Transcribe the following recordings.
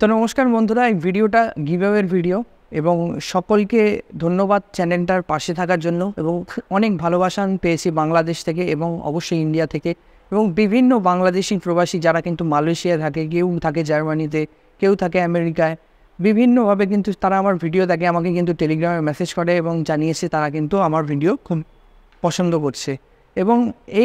তো নমস্কার বন্ধুরা, এই ভিডিওটা গিভঅ্যাওয়ের ভিডিও এবং সকলকে ধন্যবাদ চ্যানেলটার পাশে থাকার জন্য। এবং অনেক ভালোবাসা আমি পেয়েছি বাংলাদেশ থেকে এবং অবশ্যই ইন্ডিয়া থেকে এবং বিভিন্ন বাংলাদেশি প্রবাসী যারা কিন্তু মালয়েশিয়া থাকে, কেউ থাকে জার্মানিতে, কেউ থাকে আমেরিকায়। বিভিন্নভাবে কিন্তু তারা আমার ভিডিও দেখে, আমাকে কিন্তু টেলিগ্রামে মেসেজ করে এবং জানিয়েছে তারা কিন্তু আমার ভিডিও খুব পছন্দ করছে। এবং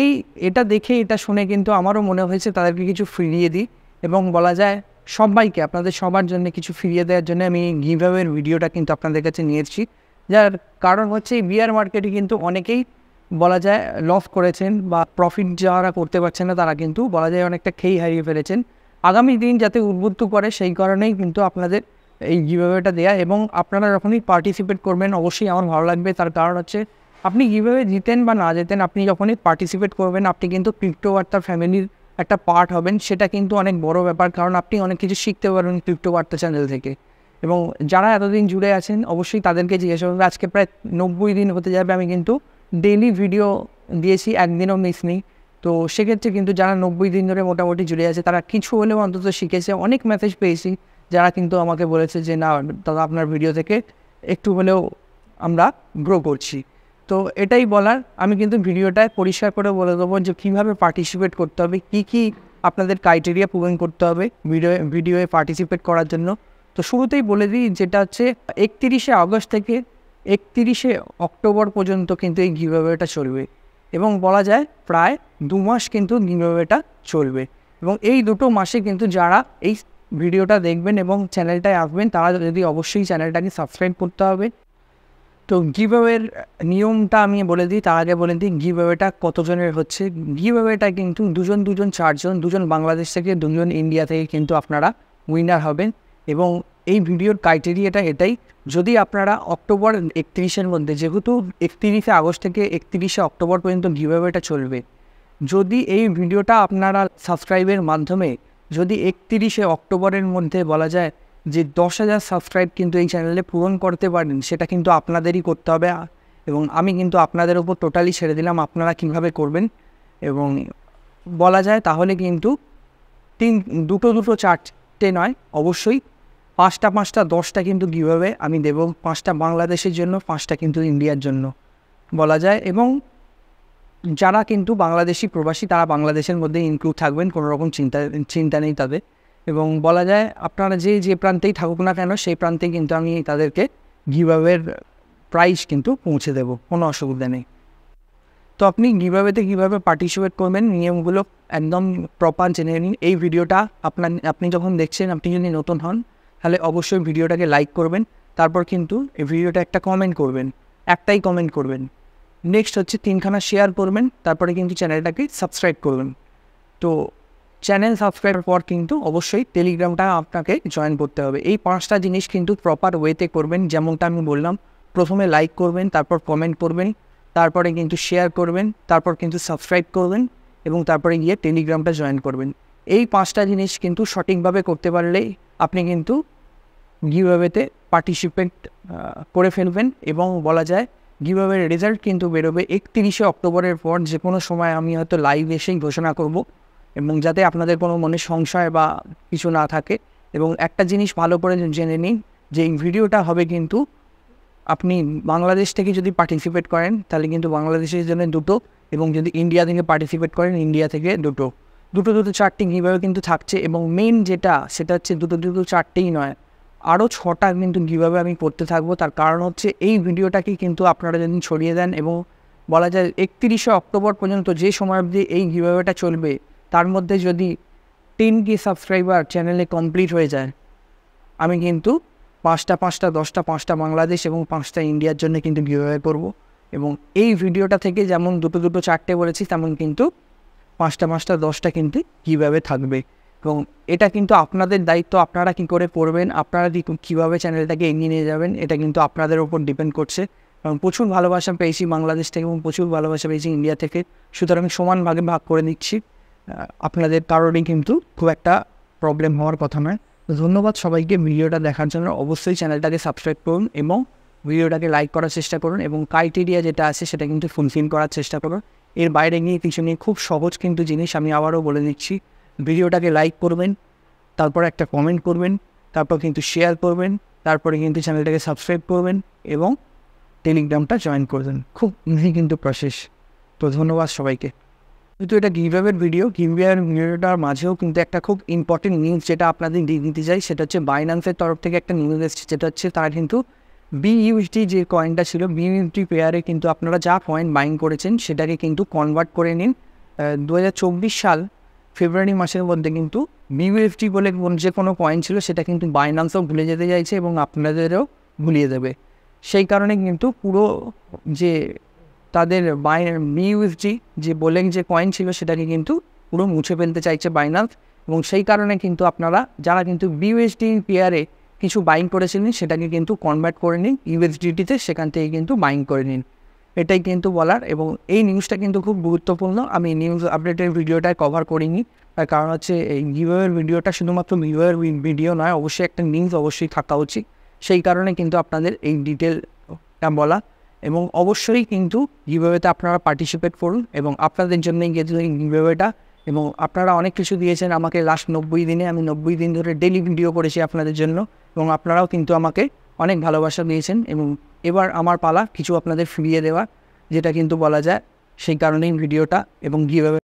এটা দেখে এটা শুনে কিন্তু আমারও মনে হয়েছে তাদেরকে কিছু ফিরিয়ে দিই এবং বলা যায় সবাইকে, আপনাদের সবার জন্য কিছু ফিরিয়ে দেওয়ার জন্য আমি গিভঅ্যাওয়ের ভিডিওটা কিন্তু আপনাদের কাছে নিয়েছি। যার কারণ হচ্ছে এই বিয়ার মার্কেটে কিন্তু অনেকেই বলা যায় লস করেছেন বা প্রফিট যারা করতে পারছেন না তারা কিন্তু বলা যায় অনেকটা খেই হারিয়ে ফেলেছেন। আগামী দিন যাতে উদ্বুদ্ধ করে সেই কারণেই কিন্তু আপনাদের এই গিভঅ্যাওয়েটা দেওয়া। এবং আপনারা যখনই পার্টিসিপেট করবেন অবশ্যই আমার ভালো লাগবে, তার কারণ হচ্ছে আপনি গিভঅ্যাওয়ে জিতেন বা না জেতেন, আপনি যখনই পার্টিসিপেট করবেন আপনি কিন্তু ক্রিপ্টোবার্তা ফ্যামিলির একটা পার্ট হবেন। সেটা কিন্তু অনেক বড় ব্যাপার, কারণ আপনি অনেক কিছু শিখতে পারবেন ক্রিপ্টোবার্তা চ্যানেল থেকে। এবং যারা এতদিন জুড়ে আছেন অবশ্যই তাদেরকে জিজ্ঞাসা করবে। আজকে প্রায় 90 দিন হতে যাবে আমি কিন্তু ডেইলি ভিডিও দিয়েছি, একদিনও মিস নেই। তো সেক্ষেত্রে কিন্তু যারা 90 দিন ধরে মোটামুটি জুড়ে আছে তারা কিছু হলেও অন্তত শিখেছে। অনেক মেসেজ পেয়েছি যারা কিন্তু আমাকে বলেছে যে না দাদা আপনার ভিডিও থেকে একটু হলেও আমরা গ্রো করছি। তো এটাই বলার, আমি কিন্তু ভিডিওটায় পরিষ্কার করে বলে দেবো যে কীভাবে পার্টিসিপেট করতে হবে, কী আপনাদের ক্রাইটেরিয়া পূরণ করতে হবে ভিডিওয়ে পার্টিসিপেট করার জন্য। তো শুরুতেই বলে দিই, যেটা হচ্ছে 31শে আগস্ট থেকে 31শে অক্টোবর পর্যন্ত কিন্তু এই গিভঅ্যাওয়েটা চলবে এবং বলা যায় প্রায় 2 মাস কিন্তু গিভঅ্যাওয়েটা চলবে। এবং এই দুটো মাসে কিন্তু যারা এই ভিডিওটা দেখবেন এবং চ্যানেলটায় আসবেন তারা যদি অবশ্যই চ্যানেলটাকে সাবস্ক্রাইব করতে হবে। তো গিভঅ্যাওয়ের নিয়মটা আমি বলে দিই, তার আগে বলে দিই গিভঅ্যাওয়েটা কতজনের হচ্ছে। গিভঅ্যাওয়েটা কিন্তু দুজন 4জন, দুজন বাংলাদেশ থেকে, দুজন ইন্ডিয়া থেকে কিন্তু আপনারা উইনার হবেন। এবং এই ভিডিওর ক্রাইটেরিয়াটা এটাই, যদি আপনারা অক্টোবর 31-এর মধ্যে, যেহেতু 31শে আগস্ট থেকে 31শে অক্টোবর পর্যন্ত গিভঅ্যাওয়েটা চলবে, যদি এই ভিডিওটা আপনারা সাবস্ক্রাইবের মাধ্যমে যদি 31শে অক্টোবরের মধ্যে বলা যায় যে 10,000 সাবস্ক্রাইব কিন্তু এই চ্যানেলে পূরণ করতে পারেন, সেটা কিন্তু আপনাদেরই করতে হবে। এবং আমি কিন্তু আপনাদের ওপর টোটালি ছেড়ে দিলাম আপনারা কীভাবে করবেন। এবং বলা যায় তাহলে কিন্তু দুটো 4টে নয়, অবশ্যই 5টা 10টা কিন্তু গিভঅ্যাওয়ে আমি দেবো। 5টা বাংলাদেশের জন্য, 5টা কিন্তু ইন্ডিয়ার জন্য বলা যায়। এবং যারা কিন্তু বাংলাদেশি প্রবাসী তারা বাংলাদেশের মধ্যে ইনক্লুড থাকবেন, কোনো রকম চিন্তা নেই তাদের। এবং বলা যায় আপনারা যে প্রান্তেই থাকুক না কেন সেই প্রান্তেই কিন্তু আমি তাদেরকে গিভঅ্যাওয়ের প্রাইস কিন্তু পৌঁছে দেবো, কোনো অসুবিধা নেই। তো আপনি গিভঅ্যাওয়েতে কীভাবে পার্টিসিপেট করবেন নিয়মগুলো একদম প্রপার জেনে নিন। এই ভিডিওটা আপনি যখন দেখছেন, আপনি যদি নতুন হন তাহলে অবশ্যই ভিডিওটাকে লাইক করবেন, তারপর কিন্তু এই ভিডিওটা একটা কমেন্ট করবেন, একটাই কমেন্ট করবেন। নেক্সট হচ্ছে 3খানা শেয়ার করবেন, তারপরে কিন্তু চ্যানেলটাকে সাবস্ক্রাইব করবেন। তো চ্যানেল সাবস্ক্রাইবের পর কিন্তু অবশ্যই টেলিগ্রামটা আপনাকে জয়েন করতে হবে। এই 5টা জিনিস কিন্তু প্রপার ওয়েতে করবেন, যেমনটা আমি বললাম। প্রথমে লাইক করবেন, তারপর কমেন্ট করবেন, তারপরে কিন্তু শেয়ার করবেন, তারপর কিন্তু সাবস্ক্রাইব করবেন এবং তারপরে গিয়ে টেলিগ্রামটা জয়েন করবেন। এই 5টা জিনিস কিন্তু সঠিকভাবে করতে পারলেই আপনি কিন্তু গিভঅ্যাওয়েতে পার্টিসিপেট করে ফেলবেন। এবং বলা যায় গিভঅ্যাওয়ের রেজাল্ট কিন্তু বেরোবে 31শে অক্টোবরের পর, যে কোনো সময় আমি হয়তো লাইভ এসেই ঘোষণা করব। এবং যাতে আপনাদের কোনো মনে সংশয় বা কিছু না থাকে। এবং একটা জিনিস ভালো করে জেনে নিন যে এই ভিডিওটা হবে কিন্তু আপনি বাংলাদেশ থেকে যদি পার্টিসিপেট করেন তাহলে কিন্তু বাংলাদেশের জন্য 2টো, এবং যদি ইন্ডিয়া থেকে পার্টিসিপেট করেন ইন্ডিয়া থেকে 2টো 4টে গিভঅ্যাওয়ে কিন্তু থাকছে। এবং মেন যেটা সেটা হচ্ছে 2টো 4টেই নয়, আরও 6টা কিন্তু গিভঅ্যাওয়ে আমি করতে থাকবো। তার কারণ হচ্ছে এই ভিডিওটাকে কিন্তু আপনারা যদি ছড়িয়ে দেন এবং বলা যায় 31শে অক্টোবর পর্যন্ত যে সময় অবধি এই গিভঅ্যাওয়েটা চলবে, তার মধ্যে যদি 10K সাবস্ক্রাইবার চ্যানেলে কমপ্লিট হয়ে যায়, আমি কিন্তু 5টা 10টা, 5টা বাংলাদেশ এবং 5টা ইন্ডিয়ার জন্য কিন্তু গিভঅ্যাওয়ে করব। এবং এই ভিডিওটা থেকে যেমন 2টো 4টে বলেছি, তেমন কিন্তু 5টা 10টা কিন্তু গিভঅ্যাওয়ে থাকবে। এবং এটা কিন্তু আপনাদের দায়িত্ব, আপনারা কী করে করবেন, আপনারা কীভাবে চ্যানেলটাকে এগিয়ে নিয়ে যাবেন, এটা কিন্তু আপনাদের ওপর ডিপেন্ড করছে। কারণ প্রচুর ভালোবাসা পেয়েছি বাংলাদেশ থেকে এবং প্রচুর ভালোবাসা পেয়েছি ইন্ডিয়া থেকে, সুতরাং সমান ভাগে ভাগ করে নিচ্ছি। আপনাদের কারোরই কিন্তু খুব একটা প্রবলেম হওয়ার কথা নয়। তো ধন্যবাদ সবাইকে ভিডিওটা দেখার জন্য। অবশ্যই চ্যানেলটাকে সাবস্ক্রাইব করুন এবং ভিডিওটাকে লাইক করার চেষ্টা করুন এবং ক্রাইটেরিয়া যেটা আছে সেটা কিন্তু ফুলফিল করার চেষ্টা করুন। এর বাইরে গিয়ে কিছু নেই, খুব সহজ কিন্তু জিনিস, আমি আবারও বলে দিচ্ছি। ভিডিওটাকে লাইক করবেন, তারপর একটা কমেন্ট করবেন, তারপর কিন্তু শেয়ার করবেন, তারপরে কিন্তু চ্যানেলটাকে সাবস্ক্রাইব করবেন এবং টেলিগ্রামটা জয়েন করবেন। খুব ইজি কিন্তু প্রসেস। তো ধন্যবাদ সবাইকে। কিন্তু এটা গিভঅ্যাওয়ের ভিডিওটার মাঝেও কিন্তু একটা খুব ইম্পর্টেন্ট নিউজ যেটা আপনাদের দিতে চাই, সেটা হচ্ছে বাইন্যান্সের তরফ থেকে একটা নিউজ এসেছে, যেটা হচ্ছে তারা কিন্তু বিইউএসডি যে কয়েনটা ছিল, বিইউএসডি পেয়ারে কিন্তু আপনারা যা কয়েন বাইং করেছেন সেটাকে কিন্তু কনভার্ট করে নিন। 2024 সাল ফেব্রুয়ারি মাসের মধ্যে কিন্তু বিইউএসডি বলে যে কোনো কয়েন ছিল সেটা কিন্তু বাইন্যান্সও ভুলে যেতে চাইছে এবং আপনাদেরও ভুলিয়ে দেবে। সেই কারণে কিন্তু পুরো যে তাদের বিইউএসডি যে বলে যে কয়েন ছিল সেটাকে কিন্তু পুরো মুছে ফেলতে চাইছে বাইন্যান্স, এবং সেই কারণে কিন্তু আপনারা যারা কিন্তু বিইউএসডি পেয়ারে কিছু বাইং করেছিলেন সেটাকে কিন্তু কনভার্ট করে নিন ইউএসডিটিতে, সেখান থেকে কিন্তু বাইং করে নিন। এটাই কিন্তু বলার, এবং এই নিউজটা কিন্তু খুব গুরুত্বপূর্ণ। আমি নিউজ আপডেটের ভিডিওটায় কভার করিনি, তার কারণ হচ্ছে এই গিভঅ্যাওয়ের ভিডিওটা শুধুমাত্র গিভঅ্যাওয়ের ভিডিও নয়, অবশ্যই একটা নিউজ অবশ্যই থাকা উচিত। সেই কারণে কিন্তু আপনাদের এই ডিটেলটা বলা, এবং অবশ্যই কিন্তু গিভঅ্যাওয়েতে আপনারা পার্টিসিপেট করুন এবং আপনাদের জন্যই কিন্তু এই গিভঅ্যাওয়েটা। এবং আপনারা অনেক কিছু দিয়েছেন আমাকে লাস্ট 90 দিনে, আমি 90 দিন ধরে ডেইলি ভিডিও করেছি আপনাদের জন্য, এবং আপনারাও কিন্তু আমাকে অনেক ভালোবাসা দিয়েছেন, এবং এবার আমার পালা কিছু আপনাদের ফিরিয়ে দেওয়া, যেটা কিন্তু বলা যায়। সেই কারণেই ভিডিওটা এবং গিভঅ্যাওয়ে